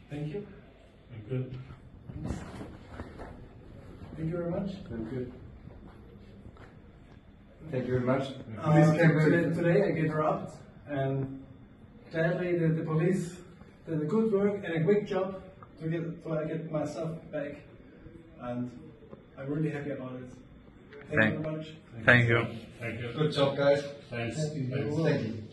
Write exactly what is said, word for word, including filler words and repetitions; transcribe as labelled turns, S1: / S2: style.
S1: Thank you.
S2: I'm good.
S1: Thank you very much.
S3: I'm good. Thank you very much.
S1: Uh, today, today I get robbed, and gladly the, the police did a good work and a quick job to get so I get my stuff back, and I'm really happy about it. Thank,
S4: Thank
S1: you very much.
S4: Thank you.
S2: Thank you.
S3: Good job, guys.
S2: Thanks.
S1: Thank you.
S2: Thanks.
S3: Thank you.